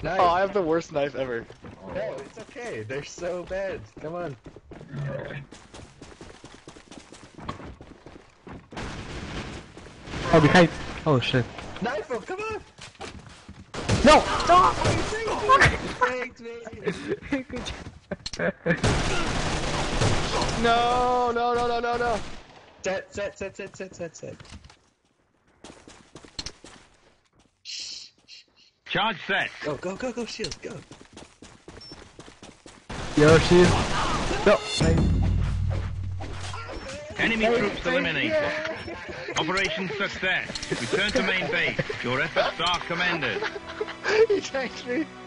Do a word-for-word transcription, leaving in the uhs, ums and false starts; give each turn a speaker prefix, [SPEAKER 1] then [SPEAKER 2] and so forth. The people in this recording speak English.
[SPEAKER 1] Nice.
[SPEAKER 2] Oh, I have the worst knife ever.
[SPEAKER 1] No, it's okay. They're so bad. Come on.
[SPEAKER 3] Oh, behind. Oh shit.
[SPEAKER 1] Knife him, come on!
[SPEAKER 3] No!
[SPEAKER 1] Stop! Thanks, me!
[SPEAKER 3] Good job.
[SPEAKER 2] No, no, no, no, no, no.
[SPEAKER 1] Set, set, set, set, set, set, set.
[SPEAKER 4] Charge set.
[SPEAKER 1] Go, go, go, go, shield, go.
[SPEAKER 3] Yoshi. No.
[SPEAKER 4] Enemy troops eliminated. Operation success. Return to main base. Your efforts are commended.
[SPEAKER 2] He tanked me.